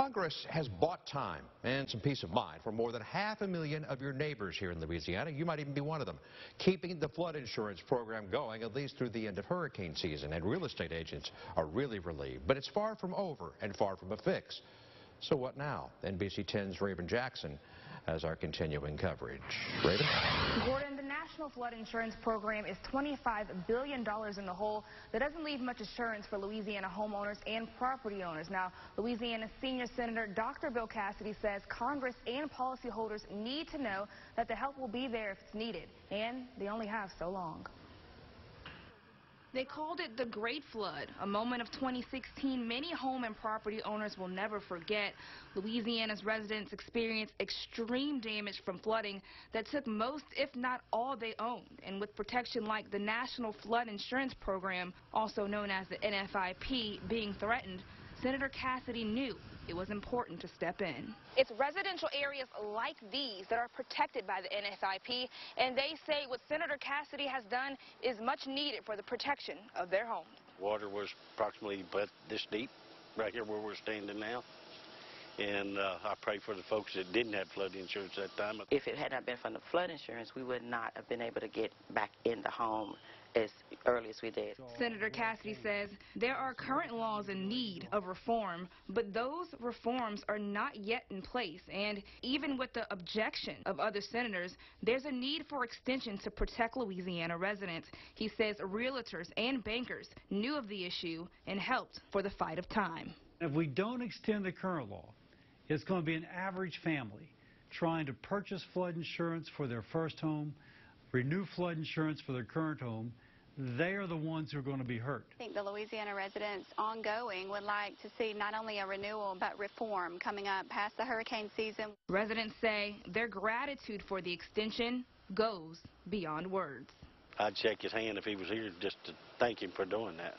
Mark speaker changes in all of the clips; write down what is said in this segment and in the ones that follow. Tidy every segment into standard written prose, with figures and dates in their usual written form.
Speaker 1: Congress has bought time and some peace of mind for more than 500,000 of your neighbors here in Louisiana. You might even be one of them, keeping the flood insurance program going at least through the end of hurricane season. And real estate agents are really relieved. But it's far from over and far from a fix. So what now? NBC 10's Raven Jackson has our continuing coverage. Raven?
Speaker 2: Gordon, the National Flood Insurance Program is $25 billion in the hole. That doesn't leave much assurance for Louisiana homeowners and property owners. Now, Louisiana Senior Senator Dr. Bill Cassidy says Congress and policyholders need to know that the help will be there if it's needed, and they only have so long. They called it the Great Flood, a moment of 2016 many home and property owners will never forget. Louisiana's residents experienced extreme damage from flooding that took most, if not all, they owned. And with protection like the National Flood Insurance Program, also known as the NFIP, being threatened, Senator Cassidy knew it was important to step in. It's residential areas like these that are protected by the NFIP, and they say what Senator Cassidy has done is much needed for the protection of their homes.
Speaker 3: Water was approximately about this deep right here where we're standing now. And I pray for the folks that didn't have flood insurance at that time.
Speaker 4: If it had not been for the flood insurance, we would not have been able to get back in the home as early as we did.
Speaker 2: Senator Cassidy says there are current laws in need of reform, but those reforms are not yet in place. And even with the objection of other senators, there's a need for extension to protect Louisiana residents. He says realtors and bankers knew of the issue and helped for the fight of time.
Speaker 5: If we don't extend the current law, it's going to be an average family trying to purchase flood insurance for their first home, renew flood insurance for their current home. They are the ones who are going to be hurt.
Speaker 6: I think the Louisiana residents ongoing would like to see not only a renewal but reform coming up past the hurricane season.
Speaker 2: Residents say their gratitude for the extension goes beyond words.
Speaker 3: I'd shake his hand if he was here just to thank him for doing that.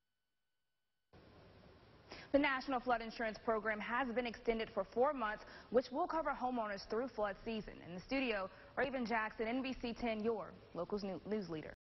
Speaker 2: The National Flood Insurance Program has been extended for 4 months, which will cover homeowners through flood season. In the studio, Raven Jackson, NBC 10, your local news leader.